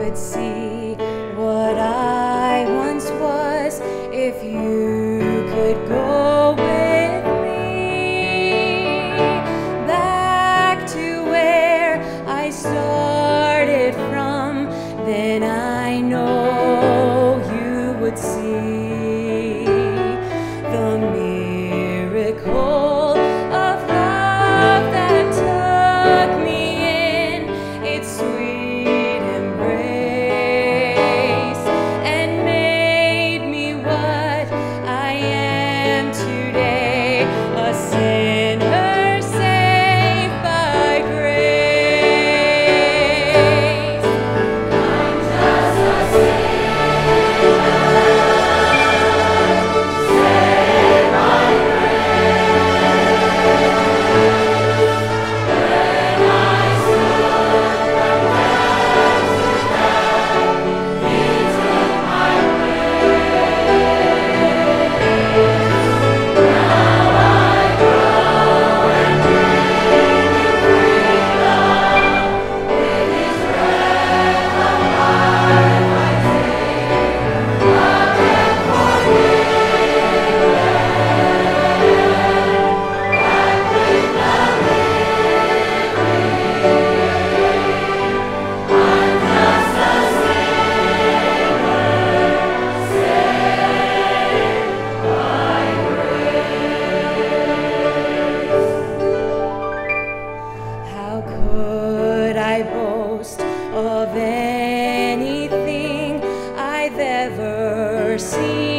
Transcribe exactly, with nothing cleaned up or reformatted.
could see what I once was, if you could go with me back to where I started from, then I know you would see the miracle of love that took me in its sweet embrace and made me what I am today, a sinner saved by grace. I'm just a sinner saved by I boast of anything I've ever seen.